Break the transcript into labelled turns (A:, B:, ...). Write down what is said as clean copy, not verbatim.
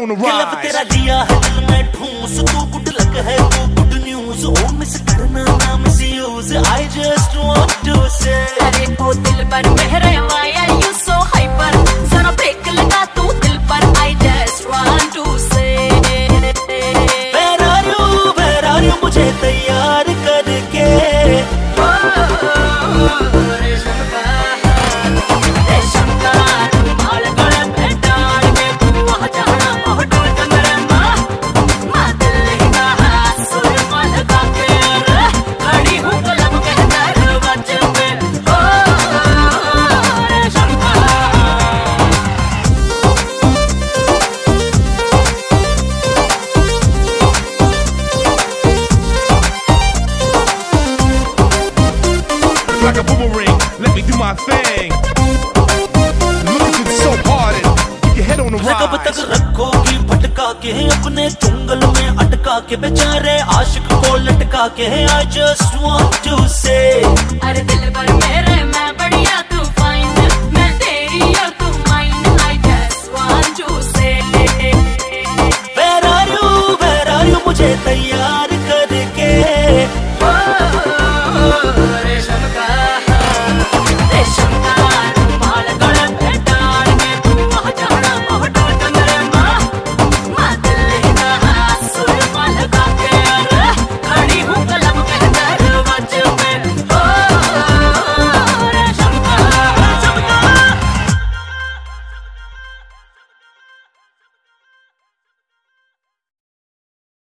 A: on the rise.
B: तेरा दिया है दिल में ठूस, तू गुड लक है, तू गुड न्यूज, ओ मिस करना ना miss you, I just want to say.
C: अरे ओ दिल पर मेरे why are you so hyper, जरा ब्रेक लगा तू दिल पर, I just want to say.
B: Where are you मुझे तैयार करके,
A: like a boomerang, let me do my thing. Look at you so hard and keep your head on the rise.
B: कब तक रखोगी भटका के अपने जंगल में अटका के, बेचारे आशिक को लटका के, I just want to say.
C: अरे दिल पर मेरे मैं बढ़िया